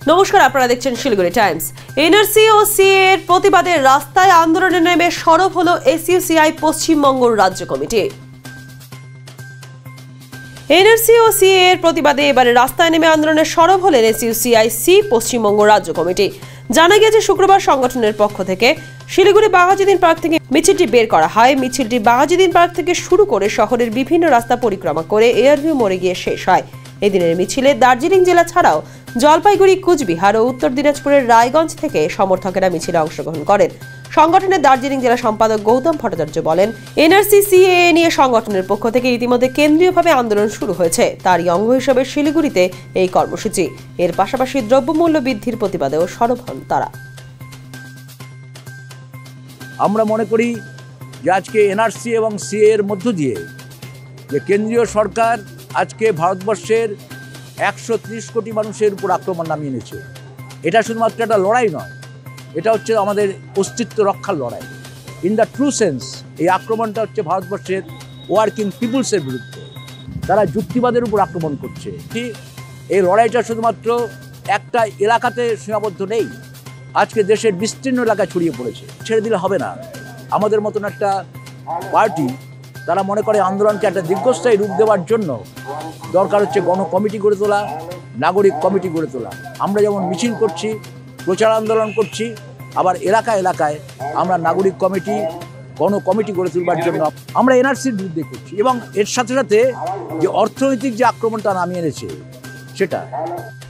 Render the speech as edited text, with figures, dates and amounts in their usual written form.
নমস্কার, আপনারা দেখছেন শিলিগুড়ি টাইমস। এনআরসি ও সিএ এর প্রতিবাদে রাস্তায় আন্দোলনে নেমে সরব হলো এসইউসিআই পশ্চিমবঙ্গ রাজ্য কমিটি। এনআরসি ও সিএ এর প্রতিবাদে এবারে রাস্তায় নেমে আন্দোলনে সরব হলেন এসইউসিআই পশ্চিমবঙ্গ রাজ্য কমিটি। জানা গেছে শুক্রবার সংগঠনের পক্ষ থেকে শিলিগুড়ি বাঘাযতীন পার্ক থেকে মিছিলটি বের করা হয়। মিছিলটি বাঘাযতীন পার্ক থেকে শুরু করে শহরের বিভিন্ন রাস্তা পরিক্রমা করে এয়ারভিউ মোড়ে গিয়ে শেষ হয়। এদিনের মিছিলে দার্জিলিং জেলা ছাড়াও জলপাইগুড়ি, কুচবিহার ও উত্তর দিনাজপুরের রায়গঞ্জ থেকে সমর্থকেরা মিছিলে অংশগ্রহণ করেন। সংগঠনের দার্জিলিং জেলা সম্পাদক গৌতম ভট্টাচার্য বলেন, এনআরসি সিএএ নিয়ে সংগঠনের পক্ষ থেকে ইতিমধ্যে কেন্দ্রীয়ভাবে আন্দোলন শুরু হয়েছে। তারই অঙ্গ হিসেবে শিলিগুড়িতে এই কর্মসূচি। এর পাশাপাশি দ্রব্যমূল্য বৃদ্ধির প্রতিবাদেও সরব হন তারা। আমরা মনে করি যে আজকে এনআরসি এবং সিএ এর মধ্য দিয়ে যে কেন্দ্রীয় সরকার আজকে ভারতবর্ষের 130 কোটি মানুষের উপর আক্রমণ নামিয়ে এনেছে। এটা শুধুমাত্র একটা লড়াই নয়, এটা হচ্ছে আমাদের অস্তিত্ব রক্ষার লড়াই। ইন দ্য ট্রু সেন্স এই আক্রমণটা হচ্ছে ভারতবর্ষের ওয়ার্কিং পিপুলসের বিরুদ্ধে। তারা যুক্তিবাদের উপর আক্রমণ করছে। এই লড়াইটা শুধুমাত্র একটা এলাকাতে সীমাবদ্ধ নেই, আজকে দেশের বিস্তীর্ণ এলাকায় ছড়িয়ে পড়েছে। ছেড়ে দিলে হবে না। আমাদের মতন একটা পার্টি তারা মনে করে আন্দোলনকে একটা দীর্ঘস্থায়ী রূপ দেওয়ার জন্য দরকার হচ্ছে গণ কমিটি গড়ে তোলা, নাগরিক কমিটি গড়ে তোলা। আমরা যেমন মিছিল করছি, প্রচার আন্দোলন করছি, আবার এলাকায় এলাকায় আমরা নাগরিক কমিটি, গণ কমিটি গড়ে তুলবার জন্য আমরা এনআরসির বিরুদ্ধে করছি। এবং এর সাথে সাথে যে অর্থনৈতিক যে আক্রমণটা নামিয়ে এনেছে সেটা